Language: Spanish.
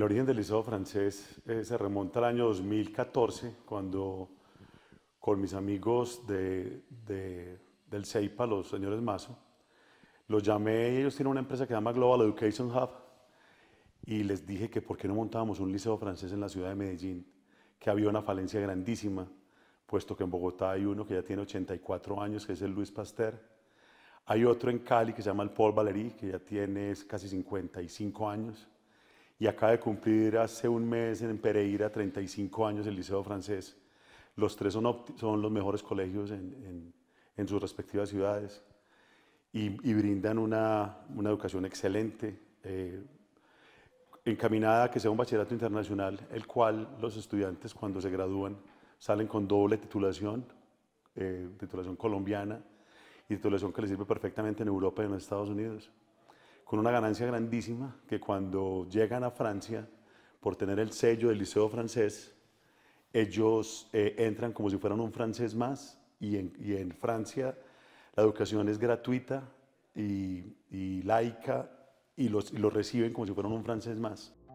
origen del Liceo Francés se remonta al año 2014, cuando con mis amigos del CEIPA, los señores Mazo, los llamé y ellos tienen una empresa que se llama Global Education Hub y les dije que por qué no montábamos un liceo francés en la ciudad de Medellín, que había una falencia grandísima, puesto que en Bogotá hay uno que ya tiene 84 años, que es el Luis Pasteur. Hay otro en Cali que se llama el Paul Valéry, que ya tiene casi 55 años. Y acaba de cumplir hace un mes en Pereira 35 años el Liceo Francés. Los tres son los mejores colegios en sus respectivas ciudades y brindan una educación excelente, encaminada a que sea un bachillerato internacional, el cual los estudiantes cuando se gradúan salen con doble titulación, titulación colombiana y titulación que les sirve perfectamente en Europa y en los Estados Unidos, con una ganancia grandísima que cuando llegan a Francia, por tener el sello del Liceo Francés, ellos entran como si fueran un francés más y en Francia la educación es gratuita y laica y los reciben como si fueran un francés más.